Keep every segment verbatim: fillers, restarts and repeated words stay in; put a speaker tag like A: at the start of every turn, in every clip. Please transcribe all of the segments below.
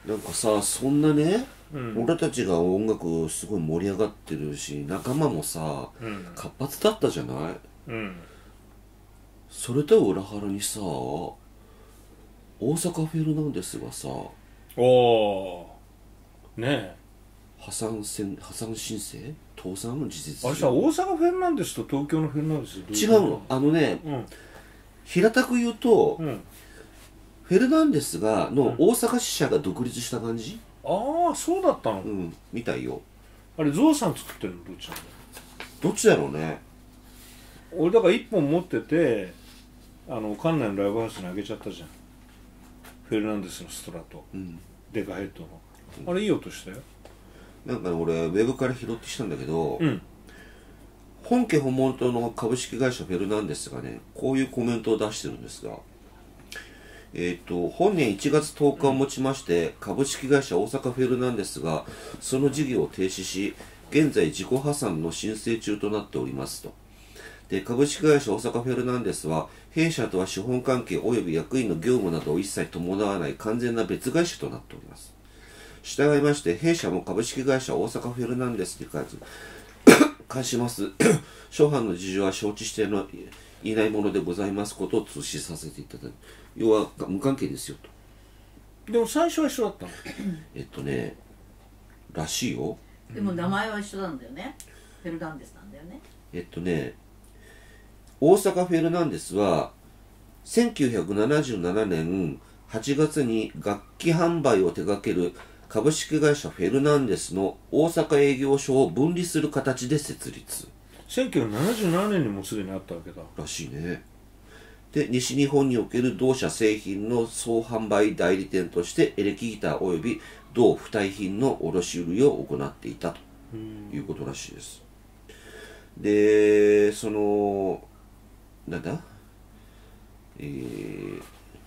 A: なんかさ、そんなね、
B: うん、
A: 俺たちが音楽すごい盛り上がってるし、仲間もさ、
B: うん、
A: 活発だったじゃない。
B: うん。
A: それとは裏腹にさ、大阪フェルナンデスがさ、
B: おおねえ、
A: 破産宣破産申請倒産の事実
B: あれさ、大阪フェルナンデスと東京のフェルナンデスどういうこと？
A: 違うの。あのね、
B: うん
A: 平たく言うと、
B: うん。
A: フェルナンデスがの
B: うん
A: 大阪支社が独立した感じ。
B: ああ、そうだったの。
A: うんみたいよ。
B: あれゾウさん作ってるのどっちなんだよ。
A: どっちだろうね。
B: 俺だから一本持ってて、あの館内のライブハウスにあげちゃったじゃん。フェルナンデスのストラト、
A: うん
B: デカヘッドの。あれいい音したよ。
A: なんかね、俺ウェブから拾ってきたんだけど、
B: うん。
A: 本家本元の株式会社フェルナンデスがね、こういうコメントを出してるんですが、えっと、本年いちがつとおかをもちまして、株式会社大阪フェルナンデスが、その事業を停止し、現在自己破産の申請中となっておりますと。で、株式会社大阪フェルナンデスは、弊社とは資本関係及び役員の業務などを一切伴わない完全な別会社となっております。従いまして、弊社も株式会社大阪フェルナンデスに関す関します諸般の事情は承知してのいないものでございますことを通知させていただく。要は無関係ですよと。
B: でも最初は一緒だったの。
A: えっとねらしいよ。
C: でも名前は一緒なんだよね。フェルナンデスなんだよね。
A: えっとね大阪フェルナンデスはせんきゅうひゃくななじゅうななねんはちがつに楽器販売を手掛ける株式会社フェルナンデスの大阪営業所を分離する形で設立
B: せんきゅうひゃくななじゅうななねんにもすでにあったわけだ。
A: らしいね。で、西日本における同社製品の総販売代理店としてエレキギター及び同付帯品の卸売を行っていたということらしいです。で、そのなんだ、えー、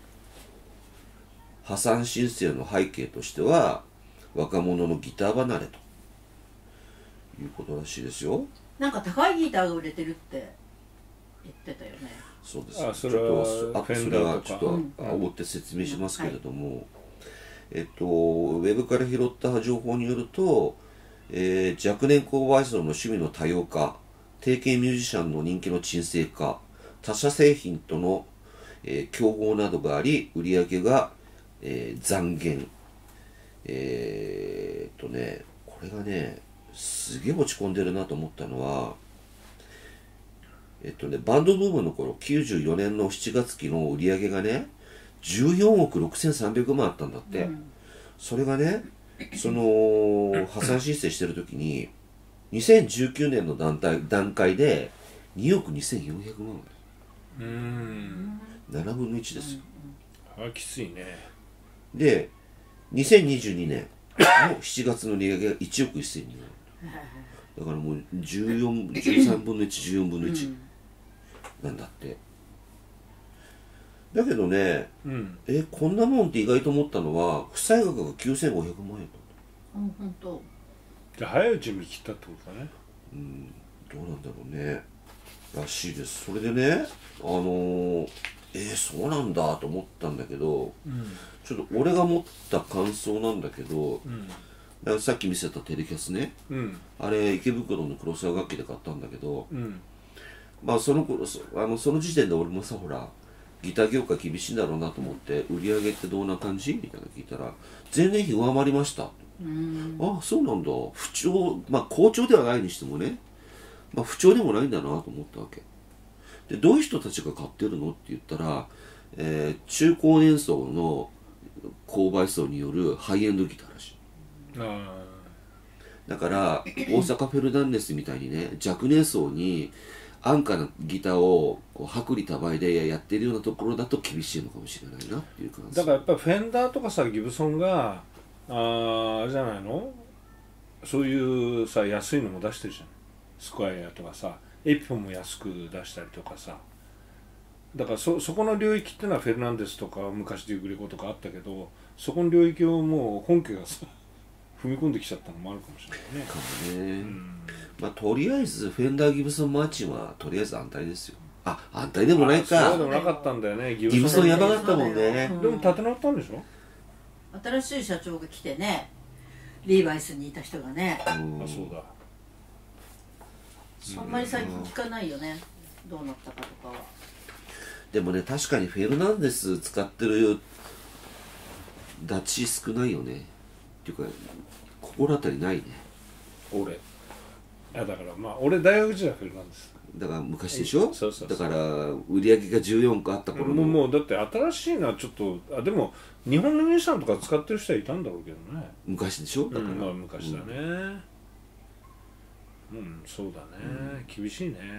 A: 破産申請の背景としては若者のギター離れということらしいですよ。
C: なんか高いギターが売れてるって言ってたよね。
A: そうです。
B: あ、それは
A: ちょっとあ
B: フェ
A: それ
B: ンダーとか
A: はちょっと追って説明しますけれども、えっとウェブから拾った情報によると、えー若年購買層の趣味の多様化、定型ミュージシャンの人気の沈静化、他社製品との、えー競合などがあり、売上が、えー残減。えー、っとね、これがね、すげえ落ち込んでるなと思ったのは、えっとね、バンドブームの頃、きゅうじゅうよねんのしちがつ期の売り上げがね、じゅうよんおくろくせんさんびゃくまんあったんだって。うん、それがね、その、破産申請してる時に、にせんじゅうきゅうねんの段階段階でにおくにせんよんひゃくまん。う
B: ーん。
A: ななぶんのいちですよ。
B: あ、きついね。
A: で、にせんにじゅうにねんのしちがつの売り上げがいちおくせんにまん。だからもうじゅうよん、じゅうさんぶんのいち、じゅうよんぶんのいちなんだって。だけどね、うん、え、こんなもんって意外と思ったのは、負債額がきゅうせんごひゃくまんえんだった。
C: うん、本当。
B: じゃあ早いうちに切ったってことだね。
A: うん、どうなんだろうね。らしいです。それでね、あのー、えー、そうなんだと思ったんだけど、うん、ちょっと俺が持った感想なんだけど、うんだからさっき見せたテレキャスね、うん、あれ池袋の黒沢楽器で買ったんだけど、うん、まあその頃そあのその時点で俺もさほらギター業界厳しいんだろうなと思って売り上げってどんな感じみたいな聞いたら前年比上回りました。うんああそうなんだ。不調まあ好調ではないにしてもね、まあ、不調でもないんだなと思ったわけで、どういう人たちが買ってるのって言ったら、えー、中高年層の購買層によるハイエンドギターらしい。あだから大阪フェルナンデスみたいにね若年層に安価なギターをこう薄利多売でやってるようなところだと厳しいのかもしれないなっていう感じ
B: だからやっぱりフェンダーとかさギブソンがああれじゃないのそういうさ安いのも出してるじゃん。スクワイアとかさエピフォンも安く出したりとかさだから そ, そこの領域っていうのはフェルナンデスとか昔でグレコとかあったけどそこの領域をもう本家がさ踏み込んできちゃったのもあるかもしれないね。
A: かもね、うん、まあとりあえずフェンダーギブソンマーチンはとりあえず安泰ですよ。あ、安泰でもないか。
B: そうでもなかったんだよね。
A: ギブソンやばかったもんね。
B: でも立て直ったんでしょ。
C: 新しい社長が来てね、リーバイスにいた人がね、
B: あそうだ、
C: あんまり最近聞かないよね、どうなったかとかは。
A: でもね、確かにフェルナンデス使ってるダチ少ないよね。っていうか心当たりないね。
B: 俺いやだからまあ俺大学時代フェルナンデス
A: だから昔でしょ。
B: そうそうそう
A: だから売り上げがじゅうよんこあった頃の、
B: もうもうだって新しいのはちょっと、あでも日本のミュージシャンとか使ってる人はいたんだろうけどね。
A: 昔でしょ。だから、
B: うん、まあ昔だね、うんそうだね、厳しいね。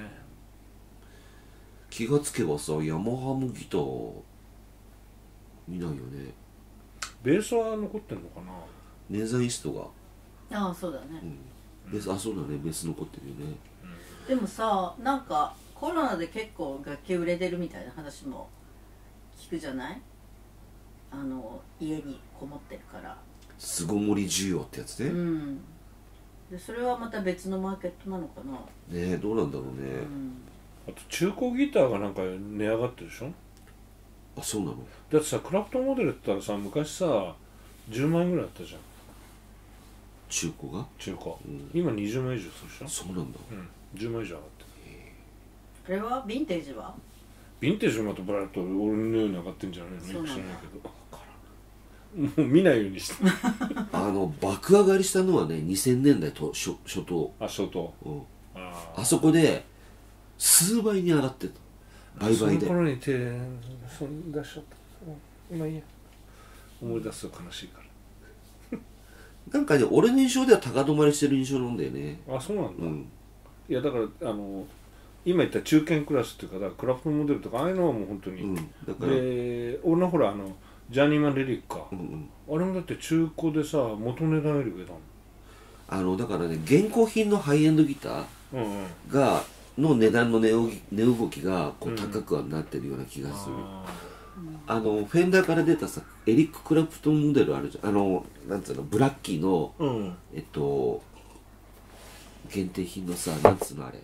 A: 気がつけばさ、ヤマハもギター見ないよね。
B: ベースは残ってんのかな。
A: ネザイストが、
C: ああそうだね、
A: ベース、あそうだね、ベース残ってるよね。
C: でもさ、なんかコロナで結構楽器売れてるみたいな話も聞くじゃない。あの家にこもってるから
A: 巣ごもり需要ってやつね。
C: う
A: ね
C: んでそれはまた別のマーケットなのかな。
A: え、どうなんだろうね。
C: うん
B: あと中古ギターがなんか値上がってるでしょ。
A: あ、そうなの。
B: だってさクラフトモデルって言ったらさ昔さじゅうまん円ぐらいあったじゃん
A: 中古が。
B: 中古、
A: ん
B: 今にじゅうまん以上するでしょ。
A: そうなんだ。
B: うんじゅうまん以上上がってる。
C: あれはヴィンテージは
B: ヴィンテージもまたブラッと俺のように上がってんじゃないの。
C: そうなんだ
B: 知らないけどもう見ないようにして
A: あの爆上がりしたのはね、にせんねんだいと初初頭、
B: あショート
A: うん、
B: あ
A: あそこで数倍に上がってた。倍々で
B: その頃に手そん出しちゃった。今いいや思い出すと悲しいか
A: なんかね、俺の印象では高止まりしてる印象なんだよね。
B: ら。あそうなんだ、
A: うん
B: いやだからあの今言った中堅クラスっていうか、だからクラフトモデルとかああいうのはもう本当に、
A: うん、だから、
B: で俺のほらあのジャーニーマンレリックか、
A: うんうん、
B: あれもだって中古でさ元値段より上だもん。
A: あのだからね、現行品のハイエンドギター
B: うんうん
A: がの値段の値動き、値動きがこ
B: う
A: うん高くはなってるような気がする。
B: あ
A: あのフェンダーから出たさ、エリック・クラプトンモデルあるじゃん。あのなんつうの、ブラッキーの
B: ーうん
A: えっと限定品のさ、なんつうのあれ、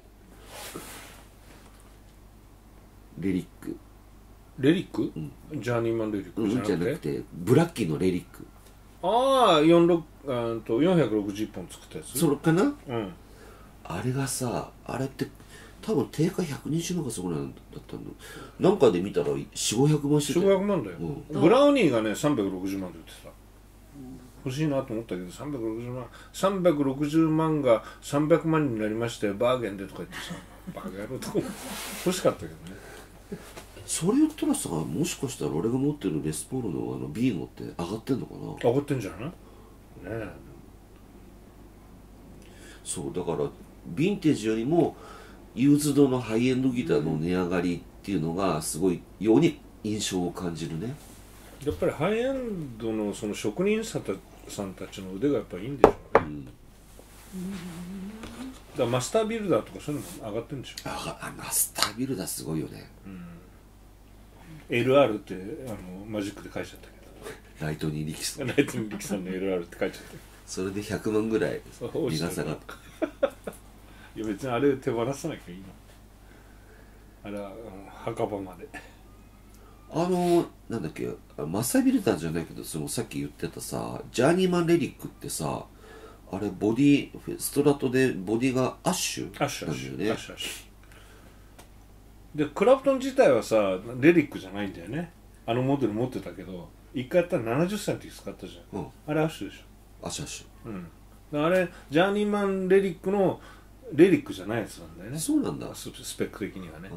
A: レリック、
B: レリック、
A: ん
B: ジャーニーマンレリックじゃ
A: うん、じゃな
B: なくて、
A: くてブラッキーのレリック、
B: ああよんじゅうろくあーとよんひゃくろくじゅういっぽん作ったやつ。
A: それかな。
B: うん
A: あれがさ、あれって多分定価ひゃくにじゅうまんかそこなんだったの。なんかで見たらよん、ごひゃくまんしてたよ。
B: よんひゃくまんだよ、
A: う
B: ブラウニーがねさんびゃくろくじゅうまんで売ってた。欲しいなと思ったけどさんびゃくろくじゅうまんさんびゃくろくじゅうまんがさんびゃくまんになりましてバーゲンでとか言ってさバカ野郎とか欲しかったけどね。
A: それ言ったらさ、もしかしたら俺が持ってるレスポールのあの B のって上がってんのかな。
B: 上がってんじゃないねえ。
A: そうだからヴィンテージよりもユーズドのハイエンドギターの値上がりっていうのがすごいように印象を感じるね。
B: やっぱりハイエンドのその職人さたさんたちの腕がやっぱりいいんでしょうね、
A: うん
B: だからマスタービルダーとかそういうのも上がってるんでしょ。
A: ああ、マスタービルダーすごいよね。
B: エルアール ってあのマジックで書いちゃったけ
A: ライトニー力士
B: どライトニー力さんの エルアール って書いちゃった
A: それでひゃくまんぐらい
B: そう
A: 利が下がっ
B: いや別にあれ手放さなきゃいいの。あれはあの墓場まで。
A: あのなんだっけ、マスタービルダーじゃないけど、そのさっき言ってたさジャーニーマンレリックってさ、あれボディストラトでボディがアッシュ
B: アッシュアッシュ
A: なんだよね。
B: アッシュアッシュでクラプトン自体はさレリックじゃないんだよね。あのモデル持ってたけど一回やったらななじゅっさいの時使ったじゃん、
A: うん、
B: あれアッシュでし
A: アッシュアッシ
B: ょ。うんだからあれジャーニーマンレリックのレリックじゃないやつなんだよ
A: ュ
B: ね。
A: そうなんだ。
B: ススペック的にはね。
A: あ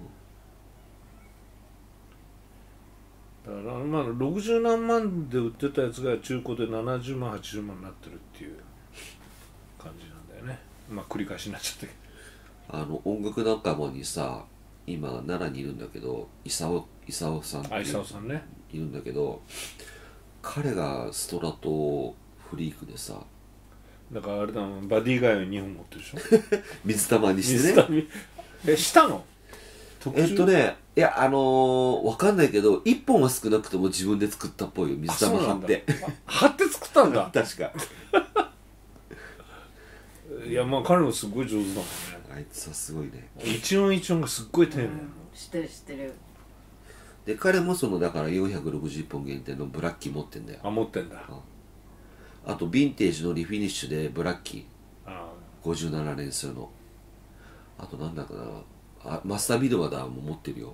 B: だからまあろくじゅうなんまんで売ってたやつが中古でななじゅうまんはちじゅうまんになってるっていう感じなんだよね。まあ繰り返しになっちゃったけど。
A: あの音楽仲間にさ、今奈良にいるんだけど、功功さんって
B: あ、
A: いう
B: 伊沢さんね。
A: いるんだけど、彼がストラトフリークでさ、
B: だからあれだもんバディガイをにほん持ってるでしょ。
A: 水玉にしてね。
B: 水谷えしたの特注
A: えっとね、いや、あのー、わかんないけど、いっぽんは少なくとも自分で作ったっぽいよ、水玉貼って。
B: あ貼って作ったんだ
A: 確か。
B: いやまあ彼もすごい上手だもんね。
A: あいつはすごいね。
B: 一音一音がすっごい丁寧なの。
C: 知ってる知ってる。
A: で彼もそのだからよんひゃくろくじゅういっぽん限定のブラッキー持ってんだよ。
B: あ持ってんだ。
A: あとヴィンテージのリフィニッシュでブラッキー
B: あ
A: ごじゅうななねん数の、あとなんだかなあ、マスタービドワダーも持ってるよ。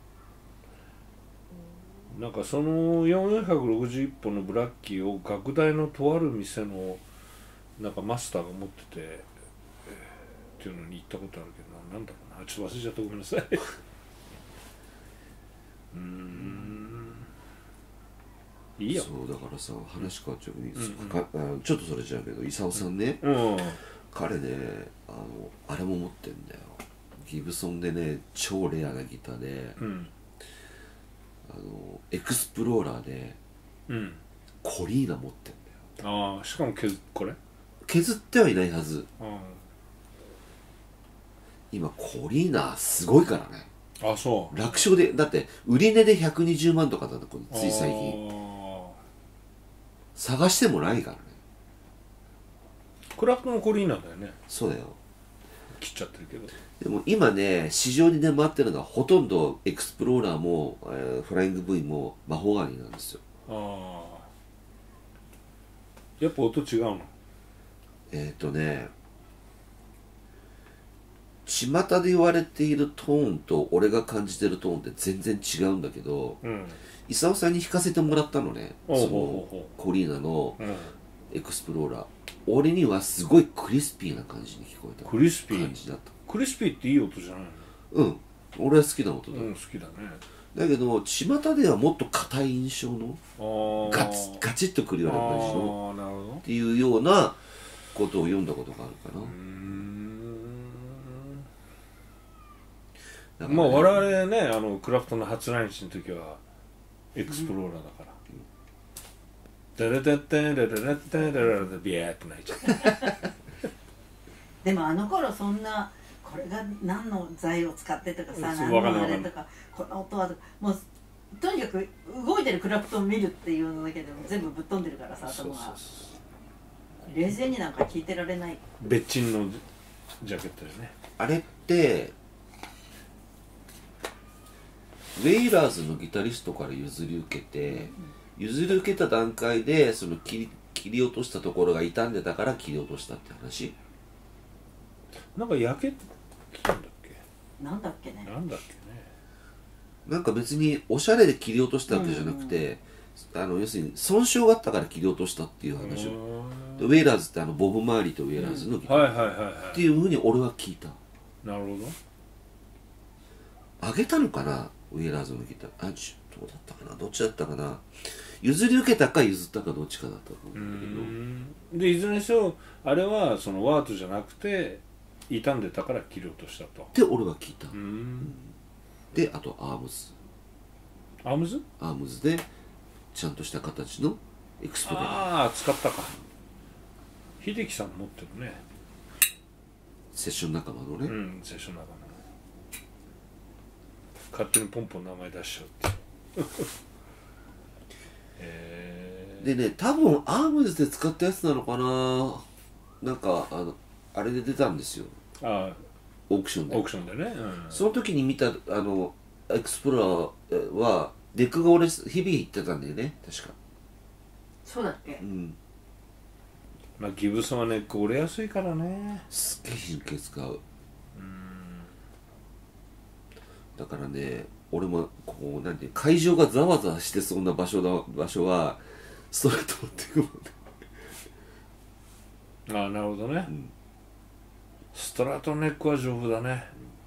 B: なんかそのよんひゃくろくじゅういっぽんのブラッキーを学大のとある店のなんかマスターが持ってて、えーっていうのに行ったことあるけど、なんだろうな、ちょっと忘れちゃったごめんなさい。うーんいいよ。
A: そうだからさ、話変わっちゃうけど、
B: うんうん、
A: かあのちょっとそれじゃうけど、功さんね、
B: うん、
A: 彼ね、あのあれも持ってんだよ。ギブソンでね、超レアなギターで、
B: うん、
A: あのエクスプローラーで
B: うん、
A: コリーナ持ってんだよ。
B: ああしかも削っこれ、
A: 削ってはいないはず。
B: あ
A: 今コリーナすごいからね。
B: あそう
A: 楽勝で、だって売り値でひゃくにじゅうまんとかだった、これつい最近。
B: あ
A: 探してもないからね。
B: クラフトのコリーナだよね。
A: そうだよ。
B: 切っちゃってるけど。
A: でも今ね、市場に出回ってるのがほとんどエクスプローラーも、えーフライング V もマホガニなんですよ。
B: ああやっぱ音違うの。
A: えっ、ー、とね、巷で言われているトーンと俺が感じてるトーンって全然違うんだけど、
B: うん
A: 功さんに弾かせてもらったのね、
B: おう
A: そ
B: ほうほうほ
A: のコリーナの
B: うん
A: エクスプローラー。俺にはすごいクリスピーな感じに聞こえた。
B: クリスピー
A: 感じだった。
B: クリスピーっていい音じゃない
A: うん俺は好きな音だ、
B: の。うん好きだね。
A: だけど巷ではもっと硬い印象の
B: ああ
A: ガチガチッとくるような感じの
B: ああなるほど。
A: っていうようなことを読んだことがあるかな。
B: うーん
A: だからね、
B: まあ我々ねあのクラフトの初来日の時はエクスプローラーだからダラダッタンダラダッタンダラダッビヤーって泣いちゃった
C: でもあの頃そんなこれが何の材を使ってとかさ、
B: そう
C: 何
B: わかんない
C: のあれとかこの音はとかもうとにかく動いてるクラフトを見るっていうのだけでも全部ぶっ飛んでるからさ頭が冷静になんか聞いてられない。
B: 別鎮のジャケットよね。
A: あれってウェイラーズのギタリストから譲り受けて、譲り受けた段階でその切り切り落としたところが傷んでたから切り落としたって話。
B: なんか焼けたんだっけ。
C: なんだっけね。
B: なんだっけね。
A: なんか別におしゃれで切り落としたわけじゃなくて、あの要するに損傷があったから切り落としたっていう話を。でウェイラーズってあのボブ・マーリーとウェイラーズのギター、
B: はいはいはいは
A: っていうふうに俺は聞いた。
B: い。なるほど。
A: あげたのかなウェイラーズのギター。あちどうだったかな、どっちだったかな、譲り受けたか譲ったかどっちかだったと思
B: うー
A: うんだけど。
B: んでいずれにせよあれはそのワートじゃなくて傷んでたから切り落としたと。
A: で俺は聞いた。
B: うーん
A: であとアームズ
B: アームズ
A: アームズでちゃんとした形のエクスプローラー、
B: ああ使ったか。秀樹さん持ってるね。
A: セッション仲間のね、
B: うんセッション仲間の勝手にポンポン名前出しちゃうってへえ
A: でね多分アームズで使ったやつなのかな、なんかあのあれで出たんですよ、
B: あ
A: オークションで。
B: あオークションでね、うん、
A: その時に見たあのエクスプローラーはデックが俺日々言ってたんだよね確か。
C: そうだっけ。
A: うん
B: まあギブソンはネック折れやすいからね。
A: すっげえ神経使う。
B: うん
A: だからね俺もこうなんていう会場がざわざわしてそうな場所だ場所はストレート持っていくもんね。
B: ああなるほどね、
A: うん、
B: ストラトネックは丈夫だね、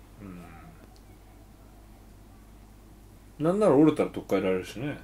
B: うん、なんなら折れたら取っ替えられるしね。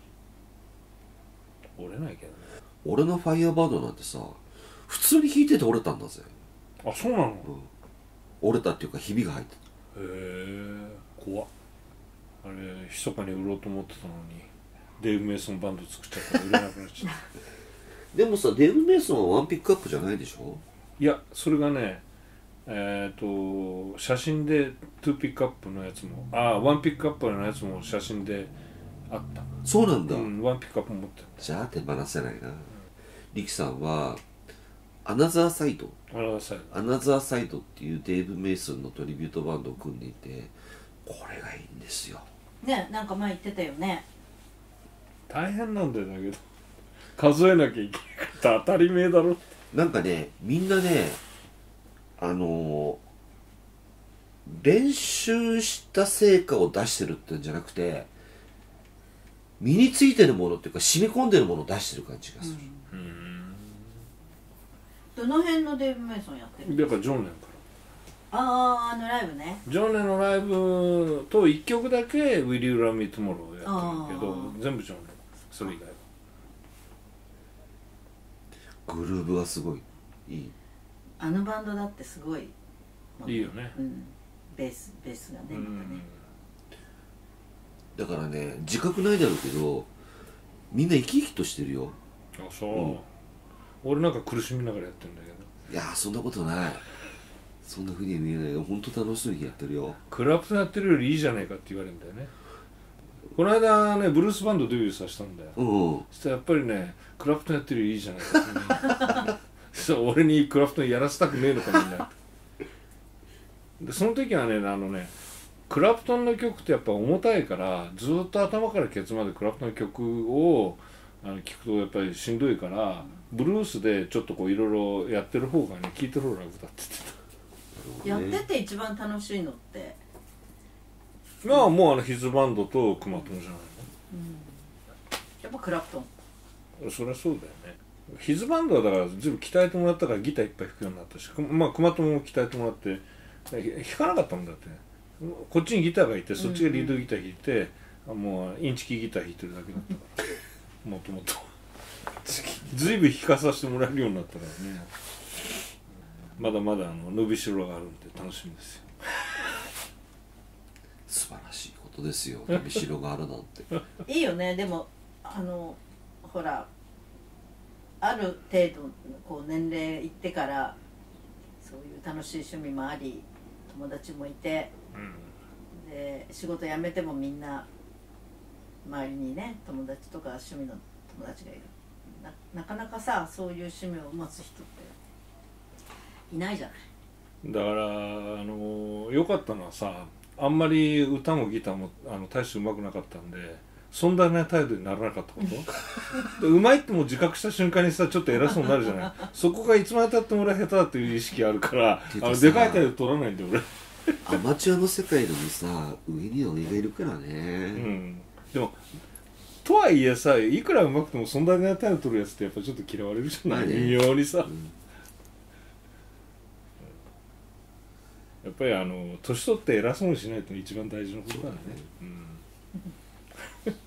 B: 折れないけどね。
A: 俺のファイヤーバードなんてさ普通に弾いてて折れたんだぜ。
B: あそうなの、へ
A: 折れたっていうかひびが入ってた。
B: え怖っ。あれ密かに売ろうと思ってたのにデイブ・メイソンバンド作っちゃったら売れなくなっちゃった
A: でもさデーブ・メイソンはワンピックアップじゃないでしょ。
B: いやそれがねえっ、ー、と写真でツーピックアップのやつもああワンピックアップのやつも写真であった。
A: そうなんだ、
B: うん、ワンピックアップ持ってる。
A: じゃあ手放せないな。リキさんはアナザーサイド
B: あらさ
A: アナザーサイドっていうデーブ・メイソンのトリビュートバンドを組んでいてこれがいいんですよ。
C: ね、なんか前言ってたよね。
B: 大変なんだよだけど数えなきゃいけなかった当たり前だろ。
A: なんかねみんなねあのー練習した成果を出してるってんじゃなくて身についてるものっていうか染み込んでるものを出してる感じがする、
C: うん、
B: うーん
C: どの辺のデイブ・メイソンやってる？
B: だからジョンネンか
C: ああ、あのライブね。
B: らジョンネンのライブといっきょくだけ「Will You Love Me Tomorrow」やってるけど全部ジョンネンそれ以外は
A: グルーブがすごいいい。
C: あのバンドだってすごい
B: いいよね、
C: うん、ベースベースがね、
B: う
C: またね。
B: ん
A: だからね自覚ないだろうけどみんな生き生きとしてるよ。
B: あそう、
A: うん、
B: 俺なんか苦しみながらやってんだけど。
A: いやーそんなことない。そんなふうには見えないよ。本当楽しそうにやってるよ。
B: クラプトンやってるよりいいじゃないかって言われるんだよね。この間ねブルースバンドデビューさせたんだよ、
A: うんうん、
B: そしたらやっぱりねクラプトンやってるよりいいじゃないかってそしたら俺にクラプトンやらせたくねえのかみんなでその時はねあのねクラプトンの曲ってやっぱ重たいからずっと頭からケツまでクラプトンの曲をあの聞くとやっぱりしんどいからブルースでちょっとこういろいろやってる方がね聴いてる方が楽だって言ってた。
C: やってて一番楽しいのって
B: まあもうあのヒズバンドとクマトンじゃない
C: やっぱクラプトン。
B: の。そりゃそうだよね。ヒズバンドはだから全部鍛えてもらったからギターいっぱい弾くようになったし、まあクマトンも鍛えてもらって弾かなかったんだって。こっちにギターがいてそっちがリードギター弾いて、うん、もうインチキギター弾いてるだけだったからもともとずいぶん弾かさせてもらえるようになったからね。まだまだあの伸びしろがあるんで楽しみですよ。
A: 素晴らしいことですよ。伸びしろがあるなんて
C: いいよね。でもあのほらある程度こう年齢いってからそういう楽しい趣味もあり友達もいて、うん、で仕事辞めてもみんな周りにね友達とか趣味の友達がいる。 な, なかなかさそういう趣味を持つ人っていないじゃない。
B: だからあの良かったのはさあんまり歌もギターもあの大してうまくなかったんでそんなね態度にならなかったことうまいっても自覚した瞬間にさちょっと偉そうになるじゃないそこがいつまでたっても俺は下手だっていう意識あるからあのでかい態度取らないんで俺
A: アマチュアの世界でもさ上には上がいるからね、うん、
B: でもとはいえさいくらうまくてもそんなね態度取るやつってやっぱちょっと嫌われるじゃない、ね、微妙にさ、うん、やっぱりあの年取って偉そうにしないと一番大事なことだね。
A: い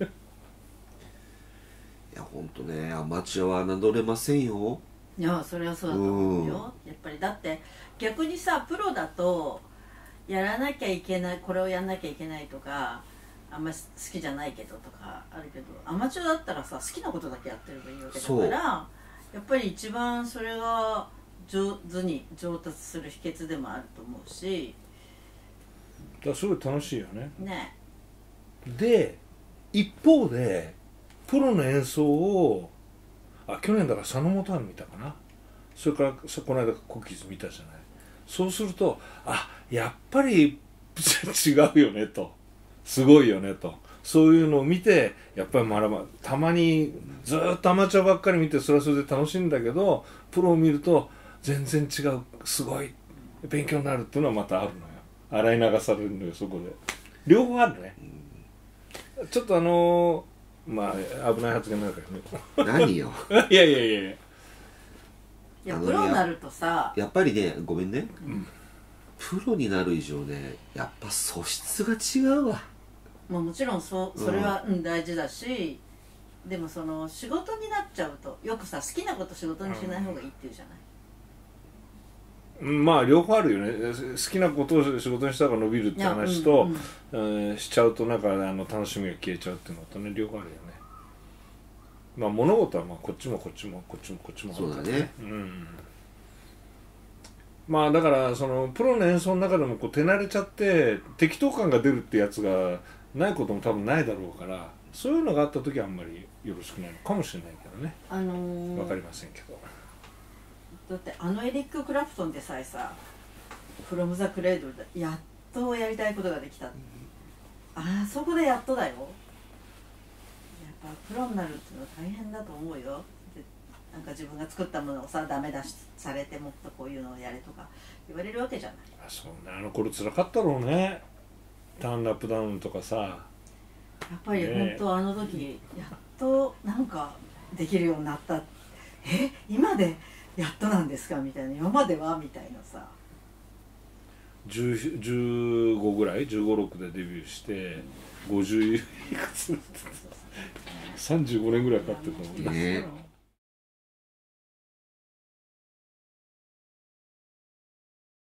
A: や本当ねアマチュアは侮れませんよ。
C: いやそれはそうだと思うよ、うん、やっぱりだって逆にさプロだとやらなきゃいけないこれをやんなきゃいけないとかあんまり好きじゃないけどとかあるけどアマチュアだったらさ好きなことだけやってればいいわけだからやっぱり一番それが上手に上達する秘訣でもあると思うし
B: だからすごい楽しいよね。
C: ね
B: で一方でプロの演奏をあ去年だから佐野元春見たかなそれからこの間コキーズ見たじゃない。そうするとあやっぱり違うよねとすごいよねとそういうのを見てやっぱり学ばたまにずっとアマチュアばっかり見てそれはそれで楽しいんだけどプロを見ると全然違うすごい勉強になるっていうのはまたあるのよ。洗い流されるのよそこで両方あるね、うん、ちょっとあのー、まあ危ない発言になるから
A: ね何よ
B: いやいやいやいや
C: いやプロになるとさ
A: やっぱりねごめんね、
C: うん、
A: プロになる以上ねやっぱ素質が違うわ。
C: まあもちろん そ, それは、うん、大事だしでもその仕事になっちゃうとよくさ好きなこと仕事にしない方がいいっていうじゃない、
B: うん、まあ両方あるよね。好きなことを仕事にした方が伸びるって話と、うんうん、しちゃうとなんかあの楽しみが消えちゃうっていうのとね両方あるよね。まあ物事はまあこっちもこっちもこっちもこっちもあるからね。そうだね、うん、まあだからそのプロの演奏の中でもこう手慣れちゃって適当感が出るってやつがないことも多分ないだろうからそういうのがあった時はあんまりよろしくないのかもしれないけどね、
C: あのー、
B: 分かりませんけど
C: だってあのエリック・クラプトンでさえさ「フロム・ザ・クレイドル」でやっとやりたいことができたあそこでやっとだよ。やっぱプロになるっていうのは大変だと思うよ。でなんか自分が作ったものをさダメ出しされてもっとこういうのをやれとか言われるわけじゃない。
B: あそうね、あの頃辛かったろうね。ターンラップダウンとかさ。
C: やっぱり本当あの時やっとなんかできるようになった。え今でやっとなんですかみたいな、今まではみたいなさ。
B: じゅうごぐらいじゅうご、ろくでデビューしてごじゅういくつさんじゅうごねんぐらいかかってたもんね。
A: ね